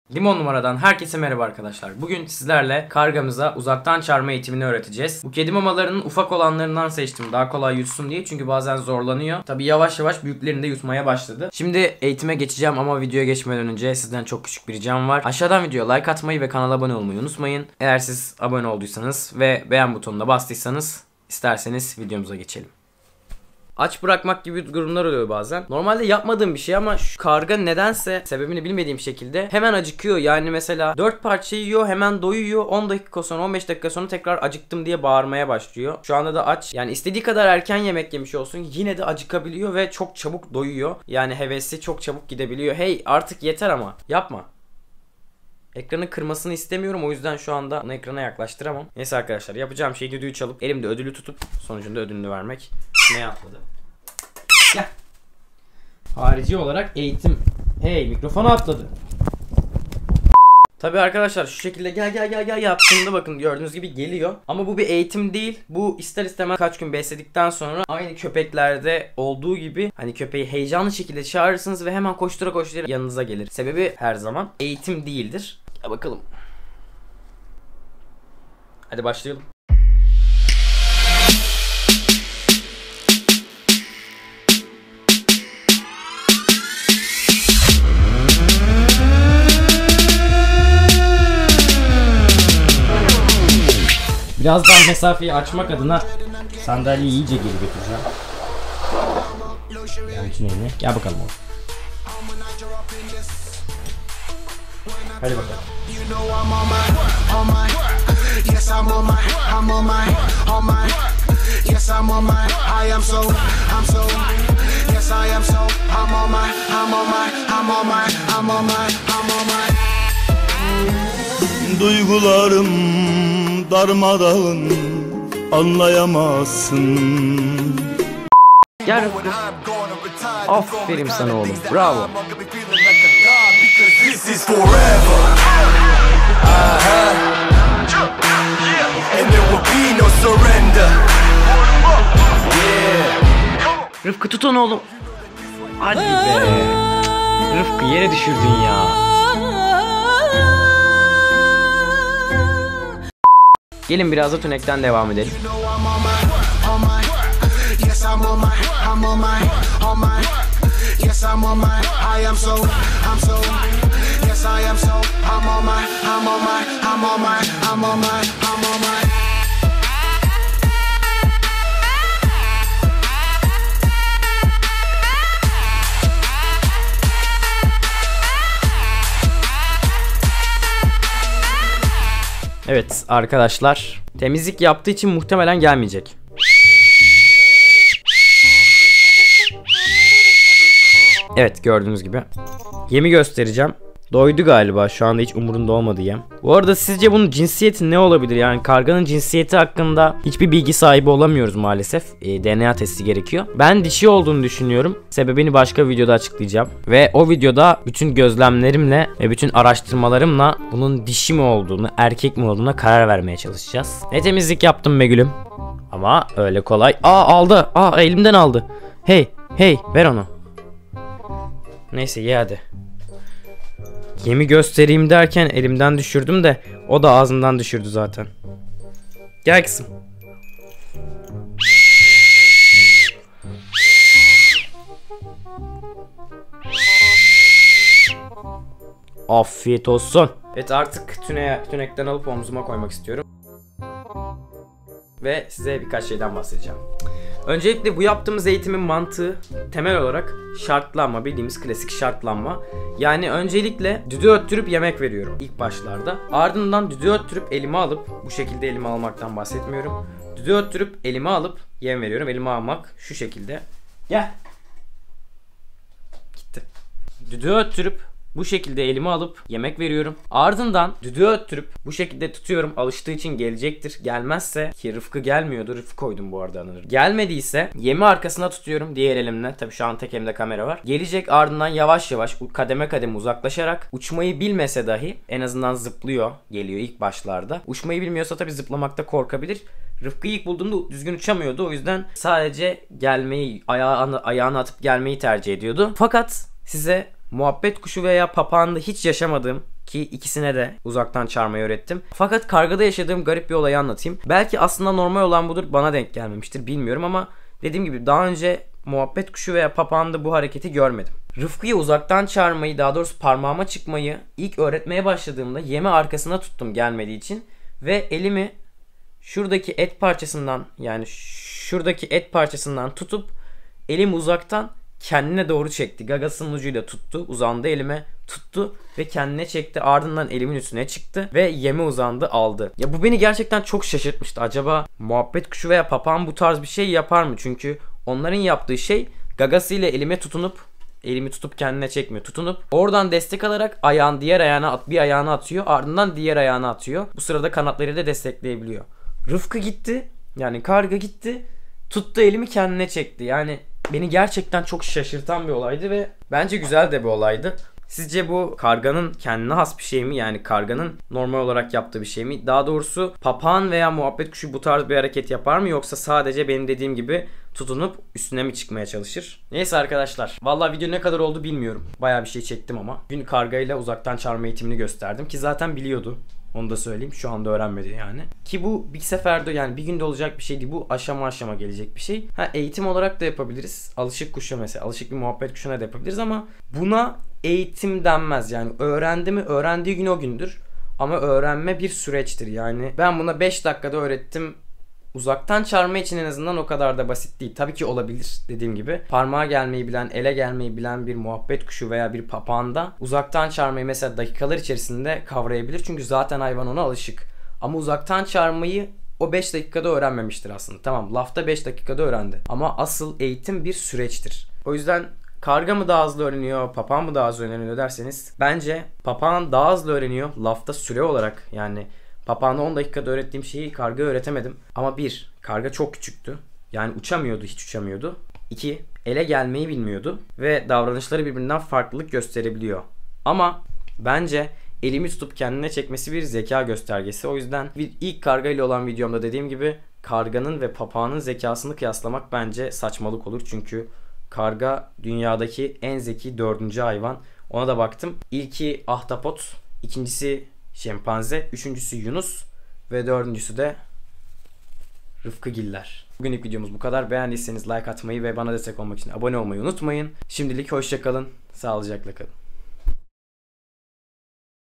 Limon numaradan herkese merhaba arkadaşlar. Bugün sizlerle kargamıza uzaktan çağırma eğitimini öğreteceğiz. Bu kedi mamalarının ufak olanlarından seçtim. Daha kolay yutsun diye, çünkü bazen zorlanıyor. Tabi yavaş yavaş büyüklerini de yutmaya başladı. Şimdi eğitime geçeceğim ama videoya geçmeden önce sizden çok küçük bir ricam var. Aşağıdan videoya like atmayı ve kanala abone olmayı unutmayın. Eğer siz abone olduysanız ve beğen butonuna bastıysanız isterseniz videomuza geçelim. Aç bırakmak gibi durumlar oluyor bazen. Normalde yapmadığım bir şey ama şu karga nedense sebebini bilmediğim şekilde hemen acıkıyor. Yani mesela 4 parça yiyor, hemen doyuyor. 10 dakika sonra, 15 dakika sonra tekrar acıktım diye bağırmaya başlıyor. Şu anda da aç. Yani istediği kadar erken yemek yemiş olsun yine de acıkabiliyor ve çok çabuk doyuyor. Yani hevesi çok çabuk gidebiliyor. Hey, artık yeter ama yapma. Ekranı kırmasını istemiyorum, o yüzden şu anda onu ekrana yaklaştıramam. Neyse arkadaşlar, yapacağım şey düdüğü çalıp elimde ödülü tutup sonucunda ödülünü vermek. Ne atladı? Gel. Harici olarak eğitim. Hey, mikrofonu atladı. Tabi arkadaşlar, şu şekilde gel yaptığında bakın gördüğünüz gibi geliyor. Ama bu bir eğitim değil. Bu ister istemez kaç gün besledikten sonra aynı köpeklerde olduğu gibi hani köpeği heyecanlı şekilde çağırırsınız ve hemen koştura koştura yanınıza gelir. Sebebi her zaman eğitim değildir. Gel bakalım. Hadi başlayalım. Birazdan mesafeyi açmak adına sandalyeyi iyice geri götüreceğim. Yani tünelini. Gel bakalım oğlum. Hadi bakalım. Duygularım darmadağın, anlayamazsın. Gel. Aferin sana oğlum. Bravo. Rıfkı tut onu oğlum. Hadi be. Rıfkı yere düşürdün ya. Gelin biraz da tünekten devam edelim. Evet arkadaşlar, temizlik yaptığı için muhtemelen gelmeyecek. Evet, gördüğünüz gibi. Yemi göstereceğim. Doydu galiba, şu anda hiç umurunda olmadı yem. Bu arada sizce bunun cinsiyeti ne olabilir? Yani karganın cinsiyeti hakkında hiçbir bilgi sahibi olamıyoruz maalesef. DNA testi gerekiyor. Ben dişi olduğunu düşünüyorum. Sebebini başka videoda açıklayacağım. Ve o videoda bütün gözlemlerimle ve bütün araştırmalarımla bunun dişi mi olduğunu, erkek mi olduğuna karar vermeye çalışacağız. Ne temizlik yaptım be gülüm. Ama öyle kolay. Aldı. Elimden aldı. Hey ver onu. Neyse ye hadi. Yemi göstereyim derken elimden düşürdüm de o da ağzımdan düşürdü zaten. Gel kızım. Afiyet olsun. Evet, artık tünekten alıp omzuma koymak istiyorum. Ve size birkaç şeyden bahsedeceğim. Öncelikle bu yaptığımız eğitimin mantığı temel olarak şartlanma, bildiğimiz klasik şartlanma. Yani öncelikle düdüğü öttürüp yemek veriyorum ilk başlarda. Ardından düdüğü öttürüp elime alıp, bu şekilde elime almaktan bahsetmiyorum. Düdüğü öttürüp elime alıp yem veriyorum. Elime almak şu şekilde. Gel. Gitti. Düdüğü öttürüp bu şekilde elime alıp yemek veriyorum. Ardından düdüğü öttürüp bu şekilde tutuyorum. Alıştığı için gelecektir. Gelmezse, ki Rıfkı gelmiyordu. Rıfkı koydum bu arada anılır. Gelmediyse yemi arkasına tutuyorum diğer elimle. Tabii şu an tek elimde kamera var. Gelecek, ardından yavaş yavaş kademe kademe uzaklaşarak, uçmayı bilmese dahi en azından zıplıyor, geliyor ilk başlarda. Uçmayı bilmiyorsa tabii zıplamakta korkabilir. Rıfkı'yı ilk bulduğumda düzgün uçamıyordu. O yüzden sadece gelmeyi, ayağını atıp gelmeyi tercih ediyordu. Fakat size muhabbet kuşu veya papağanda hiç yaşamadığım, ki ikisine de uzaktan çağırmayı öğrettim. Fakat kargada yaşadığım garip bir olayı anlatayım. Belki aslında normal olan budur, bana denk gelmemiştir, bilmiyorum ama dediğim gibi daha önce muhabbet kuşu veya papağanda bu hareketi görmedim. Rıfkı'yı uzaktan çağırmayı, daha doğrusu parmağıma çıkmayı ilk öğretmeye başladığımda yemi arkasına tuttum gelmediği için ve elimi şuradaki et parçasından, yani şuradaki et parçasından tutup elim uzaktan kendine doğru çekti. Gagasının ucuyla tuttu. Uzandı elime, tuttu ve kendine çekti. Ardından elimin üstüne çıktı ve yeme uzandı, aldı. Ya bu beni gerçekten çok şaşırtmıştı. Acaba muhabbet kuşu veya papağan bu tarz bir şey yapar mı? Çünkü onların yaptığı şey gagasıyla elimi tutup kendine çekmiyor. Tutunup oradan destek alarak bir ayağına atıyor. Ardından diğer ayağına atıyor. Bu sırada kanatlarıyla destekleyebiliyor. Rıfkı gitti. Yani karga gitti. Tuttu elimi, kendine çekti. Yani beni gerçekten çok şaşırtan bir olaydı ve bence güzel de bir olaydı. Sizce bu karganın kendine has bir şey mi? Yani karganın normal olarak yaptığı bir şey mi? Daha doğrusu papağan veya muhabbet kuşu bu tarz bir hareket yapar mı? Yoksa sadece benim dediğim gibi tutunup üstüne mi çıkmaya çalışır? Neyse arkadaşlar. Vallahi video ne kadar oldu bilmiyorum. Bayağı bir şey çektim ama. Bugün kargayla uzaktan çağırma eğitimini gösterdim. Ki zaten biliyordu. Onu da söyleyeyim. Şu anda öğrenmedi yani. Ki bu bir seferde, yani bir günde olacak bir şey değil. Bu aşama aşama gelecek bir şey. Eğitim olarak da yapabiliriz. Alışık kuşu mesela. Alışık bir muhabbet kuşuna da yapabiliriz ama buna eğitim denmez. Yani öğrendi mi? Öğrendiği gün o gündür. Ama öğrenme bir süreçtir. Yani ben buna 5 dakikada öğrettim. Uzaktan çağırma için en azından o kadar da basit değil. Tabii ki olabilir, dediğim gibi. Parmağa gelmeyi bilen, ele gelmeyi bilen bir muhabbet kuşu veya bir papağanda uzaktan çağırmayı mesela dakikalar içerisinde kavrayabilir. Çünkü zaten hayvan ona alışık. Ama uzaktan çağırmayı o 5 dakikada öğrenmemiştir aslında. Tamam, lafta 5 dakikada öğrendi. Ama asıl eğitim bir süreçtir. O yüzden karga mı daha hızlı öğreniyor, papağan mı daha hızlı öğreniyor derseniz bence papağan daha hızlı öğreniyor lafta süre olarak. Yani papağana 10 dakikada öğrettiğim şeyi karga öğretemedim. Ama bir, karga çok küçüktü. Yani uçamıyordu, hiç uçamıyordu. 2, ele gelmeyi bilmiyordu. Ve davranışları birbirinden farklılık gösterebiliyor. Ama bence elimi tutup kendine çekmesi bir zeka göstergesi. O yüzden ilk karga ile olan videomda dediğim gibi karganın ve papağanın zekasını kıyaslamak bence saçmalık olur. Çünkü karga dünyadaki en zeki 4. hayvan. Ona da baktım. İlki ahtapot, ikincisi şempanze, üçüncüsü Yunus ve dördüncüsü de Rıfkıgiller. Bugünlük videomuz bu kadar. Beğendiyseniz like atmayı ve bana destek olmak için abone olmayı unutmayın. Şimdilik hoşça kalın, sağlıcakla kalın.